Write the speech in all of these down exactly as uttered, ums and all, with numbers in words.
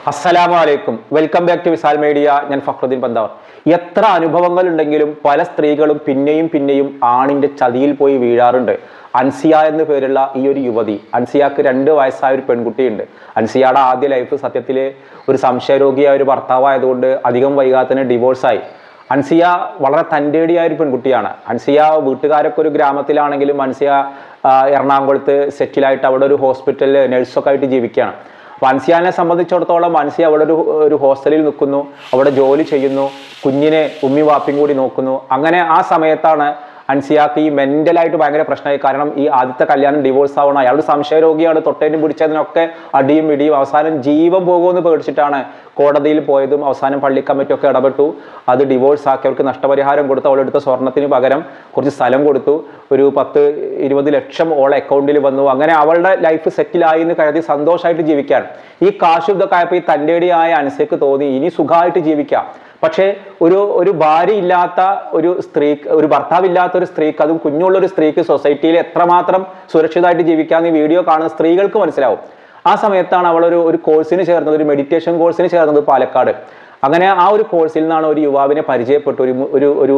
അസ്സലാമു അലൈക്കും. Welcome back to Visal media. ഞാൻ ഫഖ്റുദ്ദീൻ പന്താവർ. എത്ര അനുഭവങ്ങൾ ഉണ്ടെങ്കിലും പല സ്ത്രീകളും പിന്നെയും പിന്നെയും ആണിന്റെ ചതിയിൽ പോയി വീഴാറുണ്ട്. അൻസിയ എന്ന് പേരുള്ള ഈ ഒരു യുവതി, അൻസിയക്ക് രണ്ട് വയസ്സായ ഒരു പെൺകുട്ടിയുണ്ട്. അൻസിയയുടെ ആദ്യ ലൈഫ് സത്യത്തിൽ ഒരു സംശയരോഗിയായ ഒരു ഭർത്താവായതുകൊണ്ട് അധികം വൈകാതെ തന്നെ ഡിവോഴ്സായി. അൻസിയ വളരെ തൻ്റെടിയായ ഒരു പെൺകുട്ടിയാണ്. അൻസിയ വീട്ടുകാരൊക്കെ ഒരു ഗ്രാമത്തിലാണെങ്കിലും അൻസിയ എറണാകുളത്ത് സെറ്റിലായിട്ട് അവിടെ ഒരു ഹോസ്പിറ്റലിൽ നഴ്സൊക്കെ ആയിട്ട് ജീവിക്കുകയാണ്. അപ്പോൾ അൻസിയാനെ സംബന്ധിച്ചിടത്തോളം അൻസിയ അവിടെ ഒരു ഒരു ഹോസ്റ്റലിൽ നിൽക്കുന്നു, അവിടെ ജോലി ചെയ്യുന്നു, കുഞ്ഞിനെ ഉമ്മി വാപ്പിയും കൂടി നോക്കുന്നു. അങ്ങനെ ആ സമയത്താണ് അൻസിയാക്ക് ഈ മെന്റലായിട്ട് ഭയങ്കര പ്രശ്നമായി. കാരണം ഈ ആദ്യത്തെ കല്യാണം ഡിവോഴ്സ് ആവണം, അയാളുടെ സംശയരോഗിയാണ്, തൊട്ടേനും പിടിച്ചതിനൊക്കെ അടിയും ഇടിയും, അവസാനം ജീവൻ പോകുമെന്ന് പേടിച്ചിട്ടാണ് കോടതിയിൽ പോയതും. അവസാനം പള്ളി കമ്മിറ്റിയൊക്കെ ഇടപെട്ടു, അത് ഡിവോഴ്സ് ആക്കി. അവർക്ക് നഷ്ടപരിഹാരം കൊടുത്തു, അവളെടുത്ത സ്വർണത്തിന് പകരം കുറച്ച് സ്ഥലം കൊടുത്തു, ഒരു പത്ത് ഇരുപത് ലക്ഷം ഓളെ അക്കൗണ്ടിൽ വന്നു. അങ്ങനെ അവളുടെ ലൈഫ് സെറ്റിലായി എന്ന് കരുതി സന്തോഷമായിട്ട് ജീവിക്കാൻ ഈ കാശ് ഇതൊക്കെ ആയപ്പോൾ ഈ തൻ്റെടിയായ അൻസിയക്ക് തോന്നി ഇനി സുഖമായിട്ട് ജീവിക്കാം. പക്ഷേ ഒരു ഒരു ഭാര്യ ഇല്ലാത്ത ഒരു സ്ത്രീക്ക്, ഒരു ഭർത്താവില്ലാത്ത ഒരു സ്ത്രീക്ക്, അതും കുഞ്ഞുള്ള ഒരു സ്ത്രീക്ക് സൊസൈറ്റിയിൽ എത്രമാത്രം സുരക്ഷിതമായിട്ട് ജീവിക്കാമെന്ന് ഈ വീഡിയോ കാണുന്ന സ്ത്രീകൾക്ക് മനസ്സിലാവും. ആ സമയത്താണ് അവളൊരു ഒരു കോഴ്സിന് ചേർന്നത്, ഒരു മെഡിറ്റേഷൻ കോഴ്സിന് ചേർന്നത് പാലക്കാട്. അങ്ങനെ ആ ഒരു കോഴ്സിൽ നിന്നാണ് ഒരു യുവാവിനെ പരിചയപ്പെട്ടു, ഒരു ഒരു ഒരു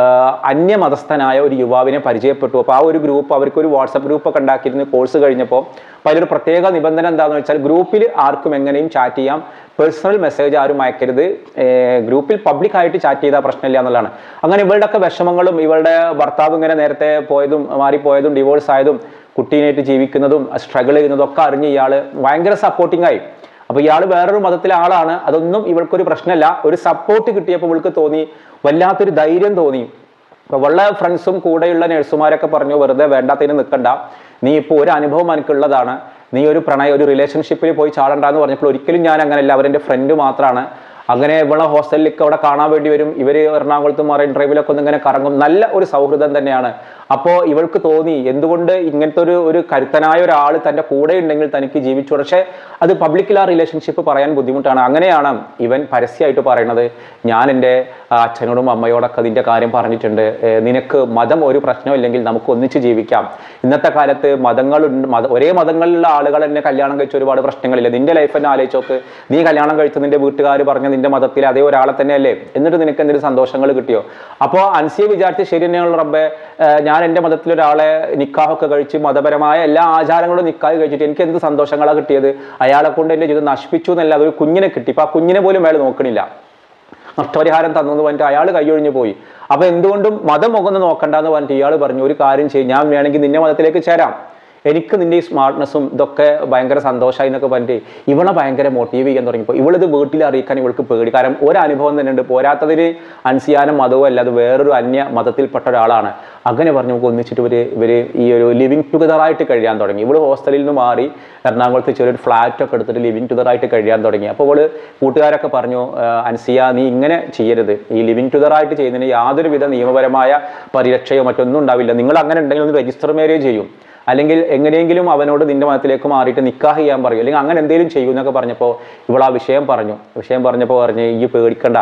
അന്യമതസ്ഥനായ ഒരു യുവാവിനെ പരിചയപ്പെട്ടു. അപ്പോൾ ആ ഒരു ഗ്രൂപ്പ്, അവർക്കൊരു വാട്സപ്പ് ഗ്രൂപ്പൊക്കെ ഉണ്ടാക്കിയിരുന്നു കോഴ്സ് കഴിഞ്ഞപ്പോൾ. അപ്പോൾ അതിലൊരു പ്രത്യേക നിബന്ധന എന്താണെന്ന് വെച്ചാൽ ഗ്രൂപ്പിൽ ആർക്കും എങ്ങനെയും ചാറ്റ് ചെയ്യാം, പേഴ്സണൽ മെസ്സേജ് ആരും അയക്കരുത്, ഗ്രൂപ്പിൽ പബ്ലിക്കായിട്ട് ചാറ്റ് ചെയ്താൽ പ്രശ്നമില്ല എന്നുള്ളതാണ്. അങ്ങനെ ഇവളുടെയൊക്കെ വിഷമങ്ങളും ഇവളുടെ ഭർത്താവ് ഇങ്ങനെ നേരത്തെ പോയതും മാറിപ്പോയതും ഡിവോഴ്സ് ആയതും കുട്ടീനായിട്ട് ജീവിക്കുന്നതും സ്ട്രഗിൾ ചെയ്യുന്നതും ഒക്കെ അറിഞ്ഞ് ഇയാൾ ഭയങ്കര സപ്പോർട്ടിങ് ആയി. അപ്പൊ ഇയാൾ വേറൊരു മതത്തിലെ ആളാണ്, അതൊന്നും ഇവൾക്കൊരു പ്രശ്നമല്ല. ഒരു സപ്പോർട്ട് കിട്ടിയപ്പോൾ ഇവൾക്ക് തോന്നി, വല്ലാത്തൊരു ധൈര്യം തോന്നി. അപ്പൊ ഉള്ള ഫ്രണ്ട്സും കൂടെയുള്ള നഴ്സുമാരൊക്കെ പറഞ്ഞു, വെറുതെ വേണ്ടാത്തതിന് നിൽക്കണ്ട, നീ ഇപ്പോൾ ഒരു അനുഭവം എനിക്കുള്ളതാണ്, നീ ഒരു പ്രണയ ഒരു റിലേഷൻഷിപ്പിൽ പോയി ചാടണ്ടെന്ന് പറഞ്ഞപ്പോൾ ഒരിക്കലും ഞാൻ അങ്ങനെയല്ല, അവരെൻ്റെ ഫ്രണ്ട് മാത്രമാണ്. അങ്ങനെ ഇവളെ ഹോസ്റ്റലിലേക്ക് അവിടെ കാണാൻ വേണ്ടി വരും, ഇവർ എറണാകുളത്ത് മറൈൻ ഡ്രൈവിലൊക്കെ ഒന്ന് ഇങ്ങനെ കറങ്ങും, നല്ല ഒരു സൗഹൃദം തന്നെയാണ്. അപ്പോൾ ഇവൾക്ക് തോന്നി എന്തുകൊണ്ട് ഇങ്ങനത്തെ ഒരു ഒരു കരുത്തനായ ഒരാൾ തൻ്റെ കൂടെ ഉണ്ടെങ്കിൽ തനിക്ക് ജീവിച്ചു. പക്ഷേ അത് പബ്ലിക്കിൽ ആ റിലേഷൻഷിപ്പ് പറയാൻ ബുദ്ധിമുട്ടാണ്. അങ്ങനെയാണ് ഇവൻ പരസ്യമായിട്ട് പറയുന്നത്, ഞാൻ എൻ്റെ അച്ഛനോടും അമ്മയോടൊക്കെ അതിൻ്റെ കാര്യം പറഞ്ഞിട്ടുണ്ട്, നിനക്ക് മതം ഒരു പ്രശ്നമില്ലെങ്കിൽ നമുക്ക് ഒന്നിച്ച് ജീവിക്കാം. ഇന്നത്തെ കാലത്ത് മതങ്ങളുണ്ട്, മത ഒരേ മതങ്ങളിലുള്ള ആളുകൾ എന്നെ കല്യാണം കഴിച്ച ഒരുപാട് പ്രശ്നങ്ങളില്ല. നിന്റെ ലൈഫ് തന്നെ ആലോചിച്ച് നോക്ക്, നീ കല്യാണം കഴിച്ച നിന്റെ വീട്ടുകാർ പറഞ്ഞ നിന്റെ മതത്തിൽ അതേ ഒരാളെ തന്നെയല്ലേ, എന്നിട്ട് നിനക്ക് എന്തെങ്കിലും സന്തോഷങ്ങൾ കിട്ടിയോ? അപ്പോൾ അൻസിയ വിചാരിച്ച് ശരി തന്നെയുള്ള റബ്ബേ, ഞാൻ എൻ്റെ മതത്തിലൊരാളെ നിക്കാഹൊക്കെ കഴിച്ച് മതപരമായ എല്ലാ ആചാരങ്ങളും നിക്കാഹ് കഴിച്ചിട്ട് എനിക്ക് എന്ത് സന്തോഷങ്ങളാണ് കിട്ടിയത്, അയാളെ കൊണ്ട് എൻ്റെ ജീവിതം നശിപ്പിച്ചു എന്നല്ല, അതൊരു കുഞ്ഞിനെ കിട്ടി. ഇപ്പം ആ കുഞ്ഞിനെ പോലും അയാൾ നോക്കണില്ല, നഷ്ടപരിഹാരം തന്നു എന്ന് പറഞ്ഞിട്ട് അയാൾ കൈയൊഴിഞ്ഞു പോയി. അപ്പൊ എന്തുകൊണ്ടും മതം മുഖന്ന് നോക്കണ്ടെന്ന് പറഞ്ഞിട്ട് ഇയാൾ പറഞ്ഞു, ഒരു കാര്യം ചെയ്യും, ഞാൻ വേണമെങ്കിൽ നിന്റെ മതത്തിലേക്ക് ചേരാം, എനിക്ക് നിന്റെ ഈ സ്മാർട്ട്നെസ്സും ഇതൊക്കെ ഭയങ്കര സന്തോഷമായി എന്നൊക്കെ പറഞ്ഞിട്ട് ഇവളെ ഭയങ്കര മോട്ടീവ് ചെയ്യാൻ തുടങ്ങിയപ്പോൾ ഇവളിത് വീട്ടിൽ അറിയിക്കാൻ ഇവൾക്ക് പേടി. കാരണം ഒരനുഭവം തന്നെ ഉണ്ട്, പോരാത്തതിന് അൻസിയാനും മതവും അല്ല, അത് വേറൊരു അന്യ മതത്തിൽപ്പെട്ട ഒരാളാണ്. അങ്ങനെ പറഞ്ഞ് നമുക്ക് ഒന്നിച്ചിട്ട് ഇവർ ഇവർ ഈ ഒരു ലിവിങ് ടുഗദറായിട്ട് കഴിയാൻ തുടങ്ങി. ഇവള് ഹോസ്റ്റലിൽ നിന്ന് മാറി എറണാകുളത്ത് ചെറിയൊരു ഫ്ലാറ്റൊക്കെ എടുത്തിട്ട് ലിവിങ് ടുഗദറായിട്ട് കഴിയാൻ തുടങ്ങി. അപ്പോൾ ഇവള് കൂട്ടുകാരൊക്കെ പറഞ്ഞു, അൻസിയ നീ ഇങ്ങനെ ചെയ്യരുത്, ഈ ലിവിങ് ടുഗദറായിട്ട് ചെയ്യുന്നതിന് യാതൊരുവിധ നിയമപരമായ പരിരക്ഷയോ മറ്റൊന്നും ഉണ്ടാവില്ല, നിങ്ങൾ അങ്ങനെ ഉണ്ടെങ്കിൽ ഒന്ന് രജിസ്റ്റർ മാരേജ് ചെയ്യും, അല്ലെങ്കിൽ എങ്ങനെയെങ്കിലും അവനോട് നിന്റെ മതത്തിലേക്ക് മാറിയിട്ട് നിക്കാഹ് ചെയ്യാൻ പറയും, അല്ലെങ്കിൽ അങ്ങനെ എന്തെങ്കിലും ചെയ്യും എന്നൊക്കെ പറഞ്ഞപ്പോൾ ഇവൾ ആ വിഷയം പറഞ്ഞു. വിഷയം പറഞ്ഞപ്പോൾ പറഞ്ഞ് ഈ പേടിക്കണ്ട,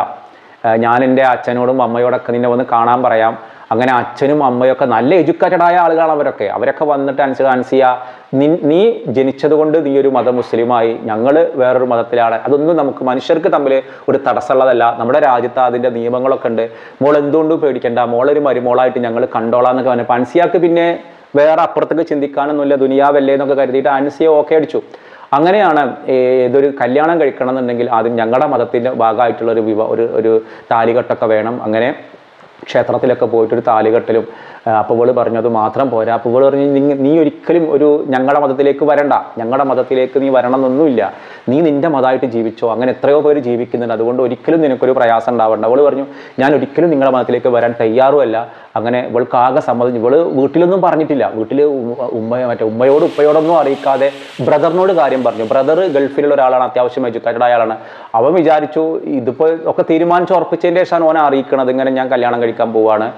ഞാൻ എൻ്റെ അച്ഛനോടും അമ്മയോടൊക്കെ നിന്നെ വന്ന് കാണാൻ പറയാം. അങ്ങനെ അച്ഛനും അമ്മയൊക്കെ നല്ല എഡ്യൂക്കേറ്റഡ് ആയ ആളുകളാണ് അവരൊക്കെ. അവരൊക്കെ വന്നിട്ട് അൻസിയ അൻസിയ നീ നീ ജനിച്ചത് കൊണ്ട് നീ ഒരു മത മുസ്ലിമായി, ഞങ്ങൾ വേറൊരു മതത്തിലാണ്, അതൊന്നും നമുക്ക് മനുഷ്യർക്ക് തമ്മിൽ ഒരു തടസ്സമുള്ളതല്ല, നമ്മുടെ രാജ്യത്ത് അതിൻ്റെ നിയമങ്ങളൊക്കെ ഉണ്ട്, മോൾ എന്തുകൊണ്ടും പേടിക്കണ്ട, മോളൊരു മരുമോളായിട്ട് ഞങ്ങൾ കണ്ടോളാന്നൊക്കെ പറഞ്ഞപ്പോൾ അൻസിയക്ക് പിന്നെ വേറെ അപ്പുറത്തേക്ക് ചിന്തിക്കാനൊന്നുമില്ല, ദുനിയാവല്ലേ എന്നൊക്കെ കരുതിയിട്ട് അൻസിയ ഓക്കെ അടിച്ചു. അങ്ങനെയാണ് ഇതൊരു കല്യാണം കഴിക്കണം എന്നുണ്ടെങ്കിൽ ആദ്യം ഞങ്ങളുടെ മതത്തിൻ്റെ ഭാഗമായിട്ടുള്ള ഒരു വിവാഹ ഒരു ഒരു താലികെട്ടൊക്കെ വേണം. അങ്ങനെ ക്ഷേത്രത്തിലൊക്കെ പോയിട്ടൊരു താലികെട്ടലും. അപ്പോൾ ഇവള് പറഞ്ഞു അത് മാത്രം പോരാ. അപ്പോൾ ഇവള് പറഞ്ഞു, നീ ഒരിക്കലും ഒരു ഞങ്ങളുടെ മതത്തിലേക്ക് വരണ്ട, ഞങ്ങളുടെ മതത്തിലേക്ക് നീ വരണം എന്നൊന്നുമില്ല, നീ നിന്റെ മതമായിട്ട് ജീവിച്ചോ, അങ്ങനെ എത്രയോ പേര് ജീവിക്കുന്നുണ്ട്, അതുകൊണ്ട് ഒരിക്കലും നിനക്കൊരു പ്രയാസം ഉണ്ടാവണ്ട. അവള് പറഞ്ഞു, ഞാൻ ഒരിക്കലും നിങ്ങളുടെ മതത്തിലേക്ക് വരാൻ തയ്യാറുമല്ല. അങ്ങനെ ഇവൾക്ക് ആകെ സമ്മതിച്ചു. ഇവള് വീട്ടിലൊന്നും പറഞ്ഞിട്ടില്ല, വീട്ടിൽ ഉമ്മ മറ്റേ ഉമ്മയോട് ഉപ്പയോടൊന്നും അറിയിക്കാതെ ബ്രദറിനോട് കാര്യം പറഞ്ഞു. ബ്രദർ ഗൾഫിലുള്ള ഒരാളാണ്, അത്യാവശ്യം എഡ്യൂക്കേറ്റഡ് ആയ ആളാണ്. അവൻ വിചാരിച്ചു ഇതിപ്പോൾ ഒക്കെ തീരുമാനിച്ച് ഉറപ്പിച്ചതിൻ്റെ ശേഷമാണ് ഓനെ അറിയിക്കണത്, ഇങ്ങനെ ഞാൻ കല്യാണം കഴിക്കാൻ പോവാണ്,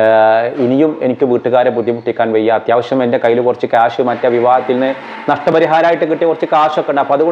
ഇനിയും എനിക്ക് വീട്ടുകാരെ ബുദ്ധിമുട്ടിക്കാൻ വയ്യ, അത്യാവശ്യം എൻ്റെ കയ്യിൽ കുറച്ച് ക്യാഷ് മറ്റേ വിവാഹത്തിൽ നിന്ന് നഷ്ടപരിഹാരമായിട്ട് കിട്ടിയ കുറച്ച് കാശൊക്കെ ഉണ്ട്, അപ്പോൾ അതുകൊണ്ട് ഞാൻ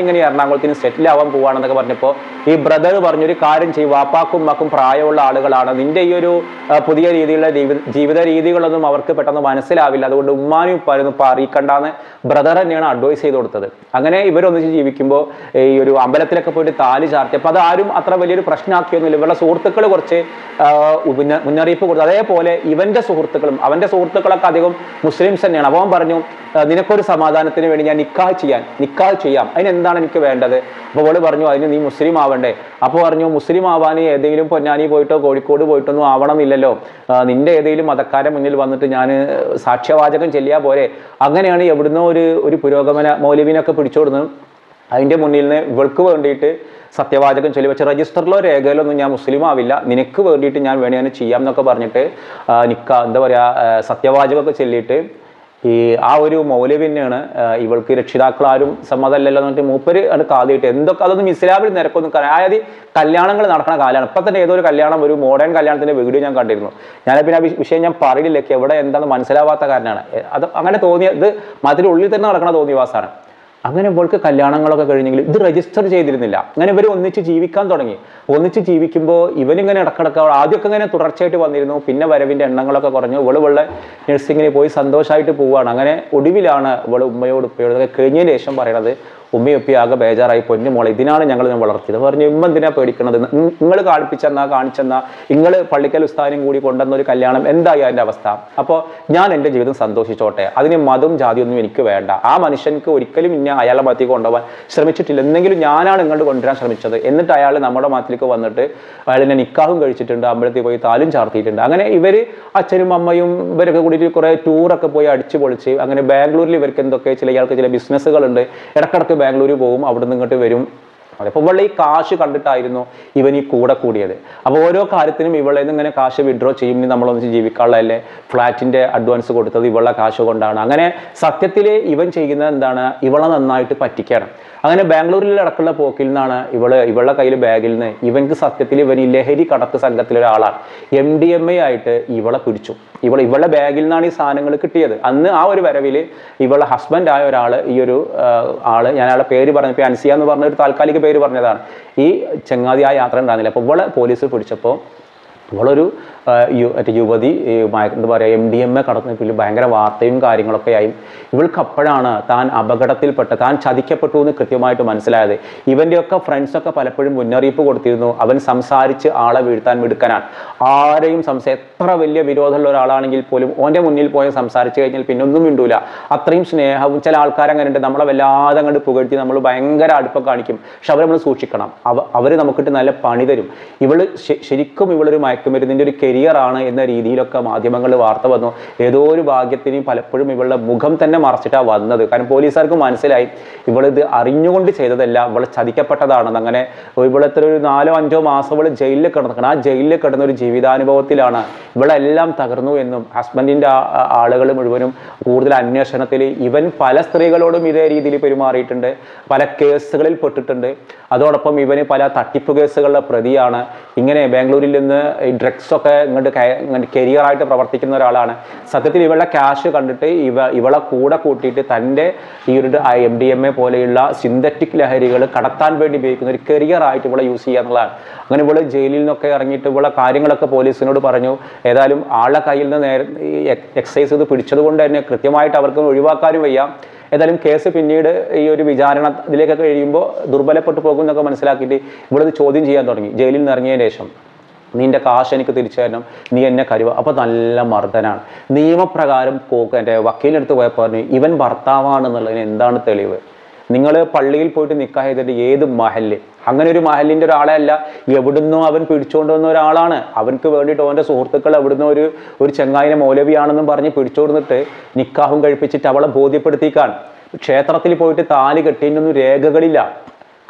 ഞാനിങ്ങനെ എറണാകുളത്തിന് സെറ്റിൽ ആവാൻ പോവാണെന്നൊക്കെ പറഞ്ഞപ്പോൾ ഈ ബ്രദർ പറഞ്ഞൊരു കാര്യം ചെയ്യും, വാപ്പാക്കും ഉമ്മക്കും പ്രായമുള്ള ആളുകളാണ്, നിന്റെ ഈ ഒരു പുതിയ രീതിയിലുള്ള ജീവിത രീതികളൊന്നും അവർക്ക് പെട്ടെന്ന് മനസ്സിലാവില്ല, അതുകൊണ്ട് ഉമ്മാനും ഉപ്പാനും ഇപ്പം അറിയിക്കണ്ടെന്ന് ബ്രദർ തന്നെയാണ് അഡ്വൈസ് ചെയ്ത് കൊടുത്തത്. അങ്ങനെ ഇവരൊന്നിച്ച് ജീവിക്കുമ്പോൾ ഈ ഒരു അമ്പലത്തിലൊക്കെ പോയിട്ട് താലി ചാർത്തി. അപ്പോൾ അതാരും അത്ര വലിയൊരു പ്രശ്നമാക്കിയൊന്നുമില്ല. ഇവരുടെ സുഹൃത്തുക്കൾ കുറച്ച് മുന്നറിയിപ്പ് കൊടുത്തു. അതേപോലെ ഇവന്റെ സുഹൃത്തുക്കളും അവന്റെ സുഹൃത്തുക്കളൊക്കെ അധികം മുസ്ലിംസ് തന്നെയാണ്. അപ്പോൾ അവൻ പറഞ്ഞു, നിനക്കൊരു സമാധാനത്തിന് വേണ്ടി ഞാൻ നിക്കാഹ് ചെയ്യാൻ നിക്കാഹ് ചെയ്യാം, അതിനെന്താണ് എനിക്ക് വേണ്ടത്? അപ്പോൾ അവള് പറഞ്ഞു, അതിന് നീ മുസ്ലിം ആവണ്ടേ? അപ്പോൾ പറഞ്ഞു, മുസ്ലിം ആവാൻ ഏതെങ്കിലും പൊന്നാനി പോയിട്ടോ കോഴിക്കോട് പോയിട്ടൊന്നും ആവണമെന്നില്ലല്ലോ, നിന്റെ ഏതെങ്കിലും മതക്കാരെ മുന്നിൽ വന്നിട്ട് ഞാൻ സാക്ഷ്യവാചകം ചെല്ലിയാൽ പോരെ? അങ്ങനെയാണ് എവിടുന്നോ ഒരു ഒരു പുരോഗമന മൗലവിനൊക്കെ പിടിച്ചോടുന്നു. അതിൻ്റെ മുന്നിൽ നിന്ന് ഇവൾക്ക് വേണ്ടിയിട്ട് സത്യവാചകം ചൊല്ലി വെച്ച രജിസ്റ്ററിലോ രേഖയിലോ ഒന്നും ഞാൻ മുസ്ലിം ആവില്ല, നിനക്ക് വേണ്ടിയിട്ട് ഞാൻ വേണേ ഞാൻ ചെയ്യാം എന്നൊക്കെ പറഞ്ഞിട്ട് നിക്ക എന്താ പറയുക സത്യവാചകമൊക്കെ ചൊല്ലിയിട്ട് ഈ ആ ഒരു മൗലവി തന്നെയാണ് ഇവൾക്ക് രക്ഷിതാക്കളാരും സമ്മതമല്ലല്ലോ എന്ന് പറഞ്ഞിട്ട് മൂപ്പര് അത് കാതിയിട്ട് എന്തൊക്കെ അതൊന്നും ഇസ്ലാമിൽ നിരക്കൊന്നും അതായത് കല്യാണങ്ങൾ നടക്കുന്ന കാലമാണ്. ഇപ്പം തന്നെ ഏതോ ഒരു കല്യാണം ഒരു മോഡേൺ കല്യാണത്തിൻ്റെ വീഡിയോ ഞാൻ കണ്ടിരുന്നു. ഞാൻ പിന്നെ ആ വിഷയം ഞാൻ പറയില്ല, എവിടെ എന്താണെന്ന് മനസ്സിലാവാത്ത കാരണമാണ് അത് അങ്ങനെ തോന്നിയത്. മതത്തിൻ്റെ ഉള്ളിൽ തന്നെ നടക്കണ തോന്നിയവാസാണ്. അങ്ങനെ ഇവൾക്ക് കല്യാണങ്ങളൊക്കെ കഴിഞ്ഞെങ്കിൽ ഇത് രജിസ്റ്റർ ചെയ്തിരുന്നില്ല. അങ്ങനെ ഇവർ ഒന്നിച്ച് ജീവിക്കാൻ തുടങ്ങി. ഒന്നിച്ച് ജീവിക്കുമ്പോൾ ഇവനിങ്ങനെ ഇടക്കിടക്ക് ആദ്യമൊക്കെ ഇങ്ങനെ തുടർച്ചയായിട്ട് വന്നിരുന്നു, പിന്നെ വരവിൻ്റെ എണ്ണങ്ങളൊക്കെ കുറഞ്ഞു. ഇവള് ഇവളുടെ നഴ്സിങ്ങിന് പോയി സന്തോഷമായിട്ട് പോവുകയാണ്. അങ്ങനെ ഒടുവിലാണ് ഇവള് ഉമ്മയോട് ഉപ്പയോടൊക്കെ കഴിഞ്ഞതിന് ശേഷം പറയണത്, ഉമ്മയൊപ്പി ആകെ ബേജാറായി, പൊന്നു മോളെ ഇതിനാണ് ഞങ്ങൾ ഞാൻ വളർത്തിയത്. പറഞ്ഞു, ഉമ്മ എന്തിനാ പേടിക്കണത്? നിങ്ങൾ കാണിപ്പിച്ചെന്നാ കാണിച്ചെന്നാ നിങ്ങൾ പള്ളിക്കൽ ഉസ്താദിനും കൂടി കൊണ്ടുവന്ന ഒരു കല്യാണം എന്തായി അതിൻ്റെ അവസ്ഥ? അപ്പോൾ ഞാൻ എൻ്റെ ജീവിതം സന്തോഷിച്ചോട്ടെ, അതിന് മതവും ജാതിയൊന്നും എനിക്ക് വേണ്ട. ആ മനുഷ്യൻക്ക് ഒരിക്കലും ഇന്ന അയാളുടെ മതത്തേക്ക് കൊണ്ടുപോകാൻ ശ്രമിച്ചിട്ടില്ല, എന്തെങ്കിലും ഞാനാണ് ഇങ്ങോട്ട് കൊണ്ടുവരാൻ ശ്രമിച്ചത്. എന്നിട്ട് അയാൾ നമ്മുടെ മതത്തിലേക്ക് വന്നിട്ട് അയാളിനെ നിക്കാഹും കഴിച്ചിട്ടുണ്ട്, അമ്പലത്തിൽ പോയി താലും ചാർത്തിയിട്ടുണ്ട്. അങ്ങനെ ഇവർ അച്ഛനും അമ്മയും ഇവരൊക്കെ കൂടിയിട്ട് കുറേ ടൂറൊക്കെ പോയി അടിച്ചു പൊളിച്ച് അങ്ങനെ ബാംഗ്ലൂരിൽ ഇവർക്ക് എന്തൊക്കെ ചില ഇയാൾക്ക് ചില ബിസിനസ്സുകളുണ്ട്, ഇടക്കിടക്ക് ബാംഗ്ലൂർ പോകും, അവിടെ നിന്ന് ഇങ്ങോട്ട് വരും. അപ്പോൾ ഇവളുടെ ഈ കാശ് കണ്ടിട്ടായിരുന്നു ഇവൻ ഈ കൂടെ കൂടിയത്. അപ്പോൾ ഓരോ കാര്യത്തിനും ഇവളെ നിന്ന് ഇങ്ങനെ കാശ് വിഡ്രോ ചെയ്യും, നമ്മളൊന്നിച്ച് ജീവിക്കാനുള്ളതല്ലേ, ഫ്ലാറ്റിൻ്റെ അഡ്വാൻസ് കൊടുത്തത് ഇവളുടെ കാശ് കൊണ്ടാണ്. അങ്ങനെ സത്യത്തിൽ ഇവൻ ചെയ്യുന്നത് എന്താണ്, ഇവളെ നന്നായിട്ട് പറ്റിക്കണം. അങ്ങനെ ബാംഗ്ലൂരിൽ അടക്കമുള്ള പോക്കിൽ നിന്നാണ് ഇവള് ഇവളുടെ കയ്യിൽ ബാഗിൽ നിന്ന് ഇവൻക്ക് സത്യത്തിൽ ഇവൻ ഈ ലഹരി കടത്ത് സംഘത്തിലൊരാളാണ്. എം ഡി എം എ ആയിട്ട് ഇവളെ പിടിച്ചു. ഇവളെ ഇവളുടെ ബാഗിൽ നിന്നാണ് ഈ സാധനങ്ങൾ കിട്ടിയത്. അന്ന് ആ ഒരു വരവിൽ ഇവളുടെ ഹസ്ബൻഡ് ആയ ഒരാൾ, ഈ ഒരു ആള്, ഞാൻ അയാളുടെ പേര് പറഞ്ഞപ്പോൾ അൻസിയ എന്ന് പറഞ്ഞ ഒരു താൽക്കാലിക പേര് പറഞ്ഞതാണ്, ഈ ചങ്ങാതി ആ യാത്ര ഉണ്ടായിരുന്നില്ല. അപ്പോൾ ഇവളെ പോലീസ് പിടിച്ചപ്പോൾ ഇവളൊരു മറ്റേ യുവതി എന്താ പറയുക എം ഡി എം എ കടന്നപ്പോൾ ഭയങ്കര വാർത്തയും കാര്യങ്ങളൊക്കെ ആയി. ഇവൾക്ക് അപ്പോഴാണ് താൻ അപകടത്തിൽപ്പെട്ട താൻ ചതിക്കപ്പെട്ടു എന്ന് കൃത്യമായിട്ട് മനസ്സിലായത്. ഇവൻ്റെയൊക്കെ ഫ്രണ്ട്സൊക്കെ പലപ്പോഴും മുന്നറിയിപ്പ് കൊടുത്തിരുന്നു, അവൻ സംസാരിച്ച് ആളെ വീഴ്ത്താൻ മിടുക്കനാണ്, ആരെയും സംസാ എത്ര വലിയ വിരോധമുള്ള ഒരാളാണെങ്കിൽ പോലും ഓൻ്റെ മുന്നിൽ പോയി സംസാരിച്ച് കഴിഞ്ഞാൽ പിന്നെ ഒന്നും മിണ്ടൂല, അത്രയും സ്നേഹവും. ചില ആൾക്കാരങ്ങനെ ഉണ്ട്, നമ്മളെ വല്ലാതെ അങ്ങോട്ട് പുകഴ്ത്തി നമ്മൾ ഭയങ്കര അടുപ്പം കാണിക്കും, പക്ഷെ അവർ നമ്മൾ സൂക്ഷിക്കണം, അവ അവർ നമുക്കിട്ട് നല്ല പണി തരും. ഇവള് ശരിക്കും ഇവളൊരു മയക്കുമരുന്നിൻ്റെ ഒരു കരിയർ ആണ് എന്ന രീതിയിലൊക്കെ മാധ്യമങ്ങളിൽ വാർത്ത വന്നു. ഏതോ ഒരു ഭാഗ്യത്തിനും പലപ്പോഴും ഇവളുടെ മുഖം തന്നെ മറച്ചിട്ടാണ് വന്നത്. കാരണം പോലീസുകാർക്ക് മനസ്സിലായി ഇവളിത് അറിഞ്ഞുകൊണ്ട് ചെയ്തതല്ല, ഇവള് ചതിക്കപ്പെട്ടതാണെന്ന്. അങ്ങനെ ഇവളെത്ര ഒരു നാലോ അഞ്ചോ മാസം ഇവള് ജയിലിൽ കിടന്നിക്കണം. ആ ജയിലിൽ കിടന്ന ഒരു ജീവിതാനുഭവത്തിലാണ് ഇവളെല്ലാം തകർന്നു എന്നും ഹസ്ബൻഡിൻ്റെ ആളുകൾ മുഴുവനും കൂടുതൽ അന്വേഷണത്തിൽ ഇവൻ പല സ്ത്രീകളോടും ഇതേ രീതിയിൽ പെരുമാറിയിട്ടുണ്ട്, പല കേസുകളിൽ പെട്ടിട്ടുണ്ട്. അതോടൊപ്പം ഇവന് പല തട്ടിപ്പ് കേസുകളുടെ പ്രതിയാണ്. ഇങ്ങനെ ബാംഗ്ലൂരിൽ നിന്ന് ഈ ഡ്രഗ്സൊക്കെ ഇങ്ങോട്ട് ഇങ്ങോട്ട് കരിയറായിട്ട് പ്രവർത്തിക്കുന്ന ഒരാളാണ്. സത്യത്തിൽ ഇവളുടെ ക്യാഷ് കണ്ടിട്ട് ഇവ ഇവളെ കൂടെ കൂട്ടിയിട്ട് തൻ്റെ ഈ ഒരു എം ഡി എം എ പോലെയുള്ള സിന്തറ്റിക് ലഹരികൾ കടത്താൻ വേണ്ടി ഉപയോഗിക്കുന്ന ഒരു കരിയറായിട്ട് ഇവളെ യൂസ് ചെയ്യുക എന്നുള്ളതാണ്. അങ്ങനെ ഇവള് ജയിലിൽ നിന്നൊക്കെ ഇറങ്ങിയിട്ട് ഇവളെ കാര്യങ്ങളൊക്കെ പോലീസിനോട് പറഞ്ഞു. ഏതായാലും ആളുടെ കയ്യിൽ നിന്ന് നേരെ എക്സൈസ് ഇത് പിടിച്ചത് കൊണ്ട് തന്നെ കൃത്യമായിട്ട് അവർക്ക് ഒഴിവാക്കാനും വയ്യ. ഏതായാലും കേസ് പിന്നീട് ഈ ഒരു വിചാരണ ഇതിലേക്കൊക്കെ കഴിയുമ്പോൾ ദുർബലപ്പെട്ടു പോകും എന്നൊക്കെ മനസ്സിലാക്കിയിട്ട് ഇവളിത് ചോദ്യം ചെയ്യാൻ തുടങ്ങി. ജയിലിൽ നിന്ന് ഇറങ്ങിയതിന് ശേഷം നിന്റെ കാശ് എനിക്ക് തിരിച്ചു തരണം, നീ എന്നെ കരുവ. അപ്പോൾ നല്ല മർദ്ദനാണ്. നിയമപ്രകാരം എൻ്റെ വക്കീലിനടുത്ത് പോയപ്പോൾ പറഞ്ഞു ഇവൻ ഭർത്താവാണെന്നുള്ളതിന് എന്താണ് തെളിവ്? നിങ്ങൾ പള്ളിയിൽ പോയിട്ട് നിക്കാഹ് ചെയ്തിട്ട് ഏത് മഹല്ല്, അങ്ങനെ ഒരു മഹലിൻ്റെ ഒരാളെ അല്ല, എവിടുന്നോ അവൻ പിടിച്ചുകൊണ്ട് വന്ന ഒരാളാണ്. അവൻക്ക് വേണ്ടിയിട്ട് അവൻ്റെ സുഹൃത്തുക്കൾ എവിടുന്നോ ഒരു ഒരു ചെങ്ങായിനെ മൗലവിയാണെന്നും പറഞ്ഞ് പിടിച്ചുകൊടുത്തിട്ട് നിക്കാഹും കഴിപ്പിച്ചിട്ട് അവളെ ബോധ്യപ്പെടുത്തിക്കാൻ ക്ഷേത്രത്തിൽ പോയിട്ട് താലി കെട്ടിയൊന്നും രേഖകളില്ല.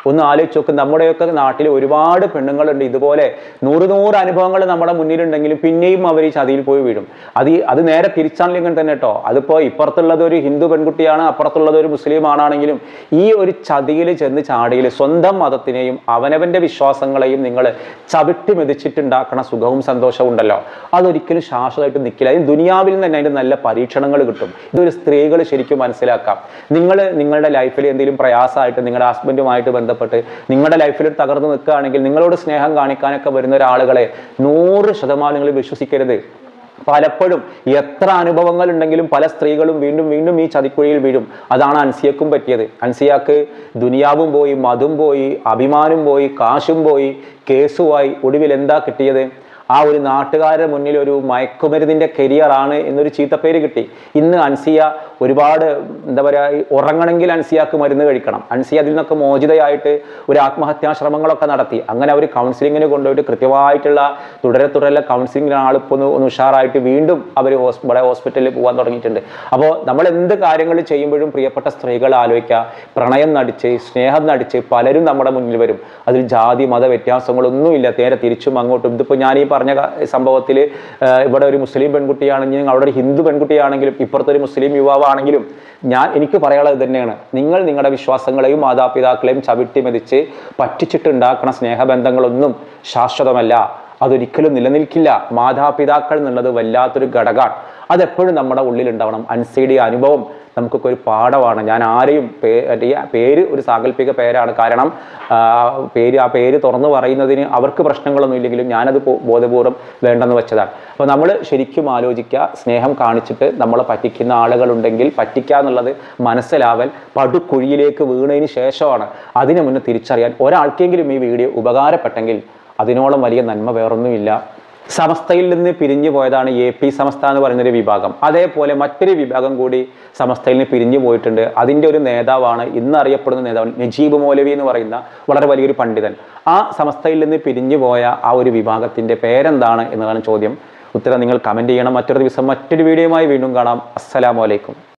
ഒന്ന് ആലോചിച്ച് നോക്ക്. നമ്മുടെയൊക്കെ നാട്ടിൽ ഒരുപാട് പെണ്ണുങ്ങളുണ്ട് ഇതുപോലെ നൂറ് നൂറ് അനുഭവങ്ങൾ നമ്മുടെ മുന്നിലുണ്ടെങ്കിലും പിന്നെയും അവർ ഈ ചതിയിൽ പോയി വീഴും. അത് അത് നേരെ തിരിച്ചാണെങ്കിൽ തന്നെ കേട്ടോ. അതിപ്പോൾ ഇപ്പുറത്തുള്ളത് ഒരു ഹിന്ദു പെൺകുട്ടിയാണ്, അപ്പുറത്തുള്ളത് ഒരു മുസ്ലിം ആണാണെങ്കിലും ഈ ഒരു ചതിയിൽ ചെന്ന് ചാടിയിൽ സ്വന്തം മതത്തിനെയും അവനവന്റെ വിശ്വാസങ്ങളെയും നിങ്ങൾ ചവിട്ടി മെതിച്ചിട്ടുണ്ടാക്കണ സുഖവും സന്തോഷവും ഉണ്ടല്ലോ, അതൊരിക്കലും ശാശ്വതമായിട്ട് നിൽക്കില്ല. അതിന് ദുനിയാവിൽ നിന്ന് തന്നെ അതിൻ്റെ നല്ല പരീക്ഷണങ്ങൾ കിട്ടും. ഇതൊരു സ്ത്രീകൾ ശരിക്കും മനസ്സിലാക്കാം. നിങ്ങൾ നിങ്ങളുടെ ലൈഫിൽ എന്തെങ്കിലും പ്രയാസമായിട്ട് നിങ്ങളുടെ ഹസ്ബൻഡുമായിട്ട് ബന്ധപ്പെട്ട് നിങ്ങളുടെ ലൈഫിൽ തകർന്നു നിൽക്കുകയാണെങ്കിൽ നിങ്ങളോട് സ്നേഹം കാണിക്കാനൊക്കെ വരുന്ന ഒരാളുകളെ നൂറ് ശതമാനം നിങ്ങൾ വിശ്വസിക്കരുത്. പലപ്പോഴും എത്ര അനുഭവങ്ങൾ ഉണ്ടെങ്കിലും പല സ്ത്രീകളും വീണ്ടും വീണ്ടും ഈ ചതിക്കുഴിയിൽ വീഴും. അതാണ് അൻസിയക്കും പറ്റിയത്. അൻസിയാക്ക് ദുനിയാവും പോയി, മതും പോയി, അഭിമാനം പോയി, കാശും പോയി, കേസുമായി. ഒടുവിൽ എന്താ കിട്ടിയത്? ആ ഒരു നാട്ടുകാരുടെ മുന്നിൽ ഒരു മയക്കുമരുന്നിൻ്റെ കരിയറാണ് എന്നൊരു ചീത്തപ്പേര് കിട്ടി. ഇന്ന് അൻസിയ ഒരുപാട് എന്താ പറയുക, ഉറങ്ങണമെങ്കിൽ അൻസിയാക്ക് മരുന്ന് കഴിക്കണം. അൻസിയ അതിൽ നിന്നൊക്കെ മോചിതയായിട്ട് ഒരു ആത്മഹത്യാശ്രമങ്ങളൊക്കെ നടത്തി. അങ്ങനെ അവർ കൗൺസിലിങ്ങിന് കൊണ്ടുപോയിട്ട് കൃത്യമായിട്ടുള്ള തുടരെ തുടരെ കൗൺസിലിങ്ങിന് ആളിപ്പോൾ ഒന്ന് ഒന്ന് ഉഷാറായിട്ട് വീണ്ടും അവർ ഇവിടെ ഹോസ്പിറ്റലിൽ പോകാൻ തുടങ്ങിയിട്ടുണ്ട്. അപ്പോൾ നമ്മൾ എന്ത് കാര്യങ്ങൾ ചെയ്യുമ്പോഴും പ്രിയപ്പെട്ട സ്ത്രീകൾ ആലോചിക്കുക, പ്രണയം നടിച്ച് സ്നേഹം നടിച്ച് പലരും നമ്മുടെ മുന്നിൽ വരും. അതിൽ ജാതി മത വ്യത്യാസങ്ങളൊന്നുമില്ല, നേരെ തിരിച്ചും അങ്ങോട്ടും. ഇതിപ്പോൾ ഞാൻ ഈ പറഞ്ഞ സംഭവത്തിൽ ഇവിടെ ഒരു മുസ്ലിം പെൺകുട്ടിയാണെങ്കിലും അവിടെ ഒരു ഹിന്ദു പെൺകുട്ടിയാണെങ്കിലും ഇപ്പുറത്തൊരു മുസ്ലിം യുവാവാണെങ്കിലും ഞാൻ എനിക്ക് പറയാനുള്ളത് തന്നെയാണ്. നിങ്ങൾ നിങ്ങളുടെ വിശ്വാസങ്ങളെയും മാതാപിതാക്കളെയും ചവിട്ടി മെതിച്ച് പറ്റിച്ചിട്ടുണ്ടാക്കുന്ന സ്നേഹബന്ധങ്ങളൊന്നും ശാശ്വതമല്ല, അതൊരിക്കലും നിലനിൽക്കില്ല. മാതാപിതാക്കൾ എന്നുള്ളത് വല്ലാത്തൊരു ഘടകമാണ്. അതെപ്പോഴും നമ്മുടെ ഉള്ളിൽ ഉണ്ടാവണം. അൻസിയുടെ അനുഭവം നമുക്കൊക്കെ ഒരു പാഠമാണ്. ഞാൻ ആരെയും പേ പേര് ഒരു സാങ്കല്പിക പേരാണ്, കാരണം പേര് ആ പേര് തുറന്നു പറയുന്നതിന് അവർക്ക് പ്രശ്നങ്ങളൊന്നും ഇല്ലെങ്കിലും ഞാനത് ബോധപൂർവം വേണ്ടെന്ന് വെച്ചതാണ്. അപ്പോൾ നമ്മൾ ശരിക്കും ആലോചിക്കുക, സ്നേഹം കാണിച്ചിട്ട് നമ്മളെ പറ്റിക്കുന്ന ആളുകളുണ്ടെങ്കിൽ പറ്റിക്കുക എന്നുള്ളത് മനസ്സിലാവൽ പടുകുഴിയിലേക്ക് വീണതിന് ശേഷമാണ്. അതിനു മുന്നേ തിരിച്ചറിയാൻ ഒരാൾക്കെങ്കിലും ഈ വീഡിയോ ഉപകാരപ്പെട്ടെങ്കിൽ അതിനോളം വലിയ നന്മ വേറൊന്നുമില്ല. സമസ്തയിൽ നിന്ന് പിരിഞ്ഞു പോയതാണ് എ പി സമസ്ത എന്ന് പറയുന്നൊരു വിഭാഗം. അതേപോലെ മറ്റൊരു വിഭാഗം കൂടി സമസ്തയിൽ നിന്ന് പിരിഞ്ഞു പോയിട്ടുണ്ട്. അതിൻ്റെ ഒരു നേതാവാണ് ഇന്ന് അറിയപ്പെടുന്ന നേതാവ് നജീബ് മൗലവി എന്ന് പറയുന്ന വളരെ വലിയൊരു പണ്ഡിതൻ. ആ സമസ്തയിൽ നിന്ന് പിരിഞ്ഞു പോയ ആ ഒരു വിഭാഗത്തിൻ്റെ പേരെന്താണ് എന്നതാണ് ചോദ്യം. ഉത്തരം നിങ്ങൾ കമൻറ്റ് ചെയ്യണം. മറ്റൊരു ദിവസം മറ്റൊരു വീഡിയോയുമായി വീണ്ടും കാണാം. അസ്സലാമു അലൈക്കും.